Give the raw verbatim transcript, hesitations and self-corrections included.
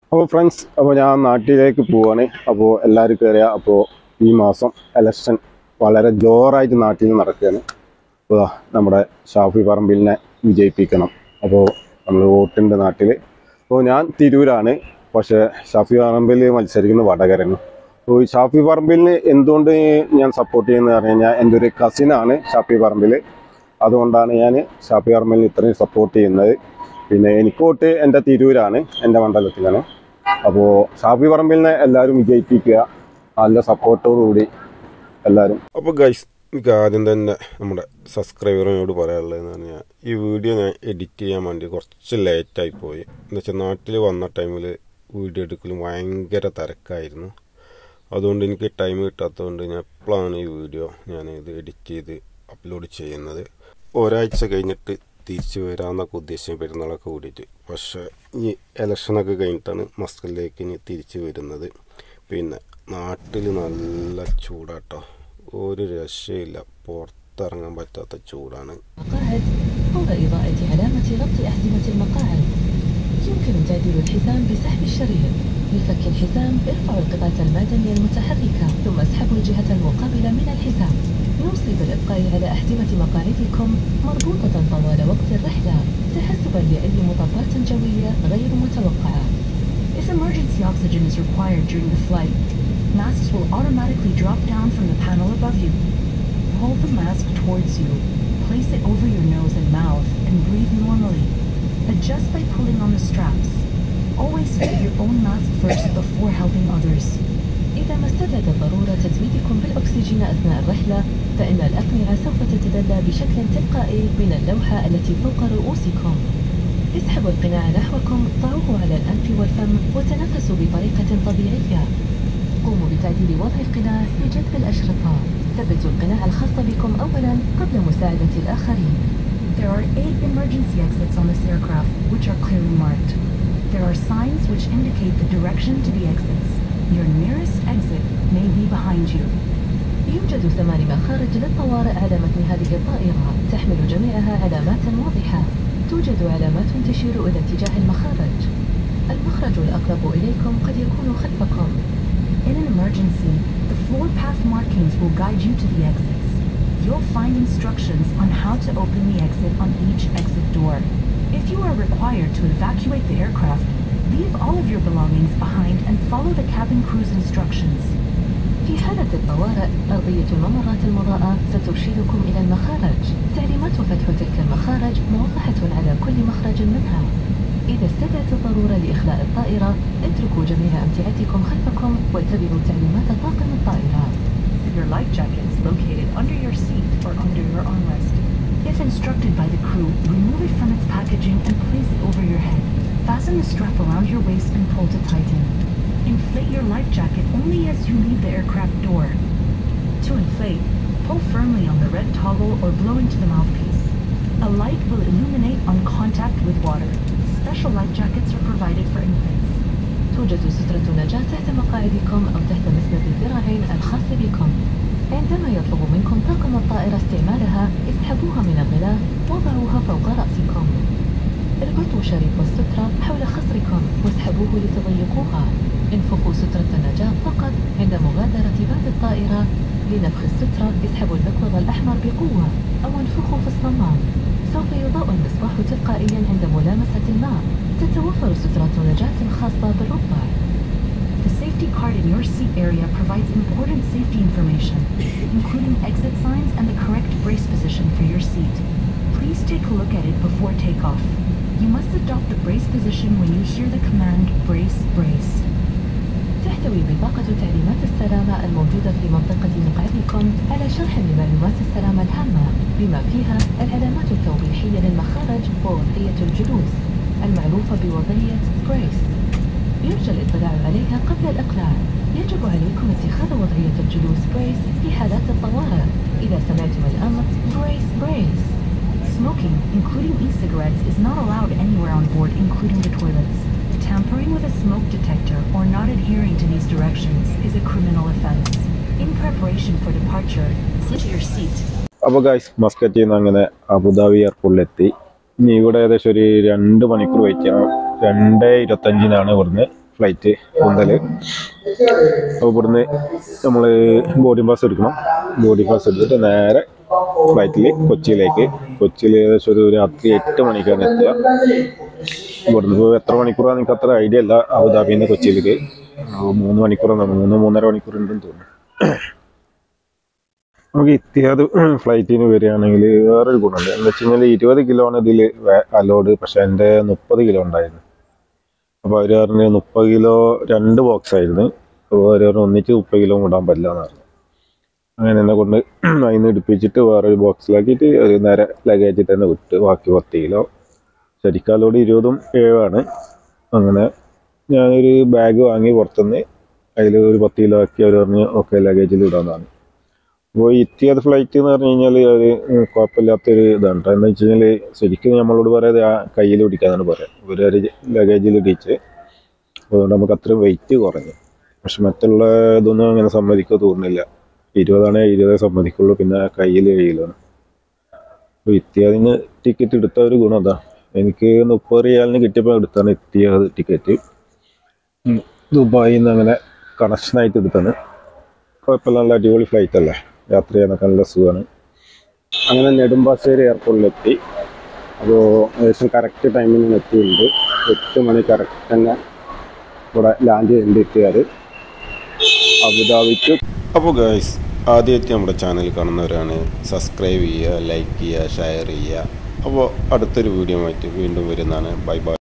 അപ്പോൾ ഫ്രണ്ട്സ്, അപ്പോൾ ഞാൻ നാട്ടിലേക്ക് പോവാണ്. അപ്പോൾ എല്ലാവർക്കും അറിയാം, അപ്പോൾ ഈ മാസം ഇലക്ഷൻ വളരെ ജോറായിട്ട് നാട്ടിൽ നടക്കുകയാണ്. അപ്പോൾ നമ്മുടെ ഷാഫി പറമ്പിലിനെ വിജയിപ്പിക്കണം. അപ്പോൾ നമ്മൾ വോട്ടുണ്ട് നാട്ടിൽ. അപ്പോൾ ഞാൻ തിരൂരാണ്, പക്ഷേ ഷാഫി പറമ്പിൽ മത്സരിക്കുന്ന വടകരയാണ്. അപ്പോൾ ഈ ഷാഫി പറമ്പിലിന് എന്തുകൊണ്ട് ഞാൻ സപ്പോർട്ട് ചെയ്യുന്നത് പറഞ്ഞു കഴിഞ്ഞാൽ, എൻ്റെ ഒരു കസിനാണ് ഷാഫി പറമ്പിൽ. അതുകൊണ്ടാണ് ഞാൻ ഷാഫി പറമ്പിലിന് ഇത്രയും സപ്പോർട്ട് ചെയ്യുന്നത്. പിന്നെ എനിക്ക് വോട്ട് എൻ്റെ തിരൂരാണ്, എൻ്റെ മണ്ഡലത്തിലാണ്. അപ്പോൾ ഷാഫി പറമ്പിലിനെ എല്ലാവരും വിജയിപ്പിക്കുക, നല്ല സപ്പോർട്ടോടുകൂടി എല്ലാവരും. അപ്പോൾ ഗൈസ്, എനിക്ക് ആദ്യം തന്നെ നമ്മുടെ സബ്സ്ക്രൈബറിനോട് പറയാനുള്ളതെന്ന് പറഞ്ഞാൽ, ഈ വീഡിയോ ഞാൻ എഡിറ്റ് ചെയ്യാൻ വേണ്ടി കുറച്ച് ലേറ്റായി പോയി. എന്ന് വെച്ചാൽ നാട്ടിൽ വന്ന ടൈമിൽ വീഡിയോ എടുക്കലും ഭയങ്കര തിരക്കായിരുന്നു. അതുകൊണ്ട് എനിക്ക് ടൈം കിട്ടാത്തതുകൊണ്ട് ഞാൻ എപ്പോഴാണ് ഈ വീഡിയോ ഞാൻ ഇത് എഡിറ്റ് ചെയ്ത് അപ്ലോഡ് ചെയ്യുന്നത്. ഒരാഴ്ച കഴിഞ്ഞിട്ട് തിരിച്ച് വരാമെന്നൊക്കെ ഉദ്ദേശിച്ച പെരുന്നാളൊക്കെ കൂടിയിട്ട്. പക്ഷേ ഈ ഇലക്ഷനൊക്കെ കഴിഞ്ഞിട്ടാണ് മസ്കലിലേക്ക് ഇനി തിരിച്ച് വരുന്നത്. പിന്നെ നാട്ടിൽ നല്ല ചൂടാട്ടോ, ഒരു രക്ഷയില്ല, പുറത്തിറങ്ങാൻ പറ്റാത്ത ചൂടാണ്. يمكن تعديل الحزام بسحب الشريط. لفك الحزام ارفعوا القطعة المعدنية المتحركة ثم اسحبوا الجهة المقابلة من الحزام. يوصي بالإبقاء على أحزمة مقاعدكم مربوطة طوال وقت الرحلة تحسبا لأي مطبات جوية غير متوقعة. If emergency oxygen is required during the flight, masks will automatically drop down from the panel above you. Hold the mask towards you, place it over your nose and mouth, and breathe normally. Adjust by pulling on the straps. Always fit your own mask first before helping others. إذا ما استدعت الضرورة تزويدكم بالأكسجين أثناء الرحلة، فإن الأقنعة سوف تتدلى بشكل تلقائي من اللوحة التي فوق رؤوسكم. اسحبوا القناع نحوكم، ضعوه على الأنف والفم، وتنفسوا بطريقة طبيعية. قوموا بتعديل وضع القناع بجذب الأشرطة. ثبتوا القناع الخاص بكم أولا قبل مساعدة الآخرين. There are eight emergency exits on this aircraft, which are clearly marked. There are signs which indicate the direction to the exits. Your nearest exit may be behind you. يوجد ثمان مخارج للطوارئ على متن هذه الطائرة، تحمل جميعها علامات واضحة. توجد علامات تشير إلى اتجاه المخارج. المخرج الأقرب إليكم قد يكون خلفكم. In an emergency, the floor path markings will guide you to the exits. You'll find instructions on how to open the exit on each exit door. If you are required to evacuate the aircraft, leave all of your belongings behind and follow the cabin crew's instructions. في حالة الطوارئ، أرضية الممرات المضاءة سترشدكم إلى المخارج. تعليمات فتح تلك المخارج موضحة على كل مخرج منها. إذا استدعت الضرورة لإخلاء الطائرة، اتركوا جميع أمتعتكم خلفكم واتبعوا تعليمات طاقم الطائرة. Your life jacket is located under your seat or under your armrest. If instructed by the crew, remove it from its packaging and place it over your head. Fasten the strap around your waist and pull to tighten. Inflate your life jacket only as you leave the aircraft door. To inflate, pull firmly on the red toggle or blow into the mouthpiece. A light will illuminate on contact with water. Special life jackets are provided for infants. توجد سترة نجاة تحت مقاعدكم أو تحت مسند الذراعين الخاص بكم. عندما يطلب منكم طاقم الطائرة استعمالها، اسحبوها من الغلاف وضعوها فوق رأسكم. اربطوا شريط السترة حول خصركم واسحبوه لتضيقوها. انفخوا سترة النجاة فقط عند مغادرة باب الطائرة. لنفخ السترة، اسحبوا المقبض الأحمر بقوة أو انفخوا في الصمام. سوف يضاء المصباح تلقائيا عند ملامسة الماء. تتوفر سترة نجاة خاصة بالرضع. The safety card in your seat area provides important safety information, including exit signs and the correct brace position for your seat. Please take a look at it before takeoff. You must adopt the brace position when you hear the command brace brace. تحتوي بطاقة تعليمات السلامة الموجودة في منطقة مقعدكم على شرح لمعلومات السلامة الهامة، بما فيها العلامات التوضيحية للمخارج ووضعية الجلوس المعروفة بوضعية brace. يرجى الاطلاع عليها قبل الإقلاع. يجب عليكم اتخاذ وضعية الجلوس brace في حالات الطوارئ. إذا سمعتم الأمر brace brace. Smoking, including e-cigarettes, is not allowed anywhere on board, including the toilets. Tampering with a smoke detector or not adhering to these directions is a criminal offense. In preparation for departure, sit your seat. അപ്പോൾ guys, മസ്കറ്റിൽ നിന്ന് അങ്ങനെ Abu Dhabi എയർപോർട്ടിലെത്തി. ഇനി ഇവിടെ ഏകദേശം ഒരു രണ്ട് മണിക്കൂർ വെയിറ്റ് ചെയ്യണം. രണ്ട് ഇരുപത്തഞ്ചിനാണ് ഇവിടുന്ന് ഫ്ലൈറ്റ് മുതൽ. അപ്പോൾ ഇവിടുന്ന് നമ്മൾ ബോർഡിംഗ് പാസ് എടുക്കണം. ബോർഡിംഗ് പാസ് എടുത്തിട്ട് നേരെ ഫ്ലൈറ്റിൽ കൊച്ചിയിലേക്ക്. കൊച്ചിയിൽ ഏകദേശം ഒരു രാത്രി എട്ട് മണിക്കാണ് എത്തുക. ഇവിടുന്ന് ഇപ്പോൾ എത്ര മണിക്കൂറാണ് എനിക്ക് അത്ര ഐഡിയ അല്ല. അബുദാബിയിൽ നിന്ന് കൊച്ചിയിലേക്ക് മൂന്ന് മണിക്കൂറാണ്, മൂന്ന് മൂന്നര മണിക്കൂർ ഉണ്ടെന്ന് തോന്നുന്നു. നമുക്ക് ഇത്തിയാദ് ഫ്ലൈറ്റിന് വരികയാണെങ്കിൽ വേറൊരു ഗുണമുണ്ട്. എന്ന് വെച്ച് കഴിഞ്ഞാൽ ഇരുപത് കിലോ ആണ് ഇതിൽ അലോഡ്, പക്ഷേ എൻ്റെ മുപ്പത് കിലോ ഉണ്ടായിരുന്നു. അപ്പോൾ അവർ പറഞ്ഞ് മുപ്പത് കിലോ രണ്ട് ബോക്സ് ആയിരുന്നു. അപ്പോൾ അവർ പറഞ്ഞ് ഒന്നിച്ച് മുപ്പത് കിലോ വിടാൻ പറ്റില്ല എന്ന് പറഞ്ഞു. അങ്ങനെ എന്നെ കൊണ്ട് അതിന് ഇടിപ്പിച്ചിട്ട് വേറൊരു ബോക്സിലാക്കിയിട്ട് ഒരു നേരെ ലഗേജിൽ തന്നെ വിട്ട് ബാക്കി പത്ത് കിലോ. ശരിക്കും അലോഡ് ഇരുപതും ഏഴാണ്. അങ്ങനെ ഞാനൊരു ബാഗ് വാങ്ങി പുറത്തുനിന്ന് അതിൽ ഒരു പത്ത് കിലോ ആക്കി അവർ പറഞ്ഞ് ഓക്കെ ലഗേജിൽ ഇടാമെന്നാണ്. അപ്പോൾ ഇത്തിയാദ് ഫ്ലൈറ്റ് എന്ന് പറഞ്ഞു കഴിഞ്ഞാൽ അത് കുഴപ്പമില്ലാത്തൊരു ഇതാണ്. എന്ന് വെച്ച് കഴിഞ്ഞാൽ ശരിക്കും നമ്മളോട് പറയാതെ ആ കയ്യിൽ പിടിക്കാന്നാണ് പറയാം. ഒരു ലഗേജിൽ ഇടിച്ച് അതുകൊണ്ട് നമുക്ക് അത്രയും വെയിറ്റ് കുറഞ്ഞു. പക്ഷെ മറ്റുള്ള ഇതൊന്നും അങ്ങനെ സമ്മതിക്കുക തോന്നുന്നില്ല. ഇരുപതാണേ ഇരുപതേ സമ്മതിക്കുള്ളൂ, പിന്നെ കയ്യിൽ കഴിയില്ലാണ്. അപ്പോൾ ഇത്തിയാദിന് ടിക്കറ്റ് എടുത്ത ഒരു ഗുണം അതാ. എനിക്ക് മുപ്പത് റിയാലിന് കിട്ടിയപ്പോൾ എടുത്താണ് ഇത്തിയാദ് ടിക്കറ്റ്. ദുബായിൽ നിന്ന് അങ്ങനെ കണക്ഷനായിട്ട് എടുത്താണ്. കുഴപ്പമില്ല, നല്ല അടിപൊളി ഫ്ലൈറ്റ് അല്ലേ, യാത്ര ചെയ്യാനൊക്കെ നല്ല സുഖമാണ്. അങ്ങനെ നെടുമ്പാശ്ശേരി എയർപോർട്ടിലെത്തി. അപ്പോൾ ഏകദേശം കറക്റ്റ് ടൈമിന് എത്തിയിട്ടുണ്ട്. എട്ട് മണി കറക്റ്റ് തന്നെ ഇവിടെ ലാൻഡ് ചെയ്യേണ്ടി എത്തിയാൽ അബുദാബിക്ക്. അപ്പോൾ ഗൈസ്, ആദ്യമായിട്ട് നമ്മുടെ ചാനൽ കാണുന്നവരാണ് സബ്സ്ക്രൈബ് ചെയ്യുക, ലൈക്ക് ചെയ്യുക, ഷെയർ ചെയ്യുക. അപ്പോൾ അടുത്തൊരു വീഡിയോ ആയിട്ട് വീണ്ടും വരുന്നതാണ്. Bye by.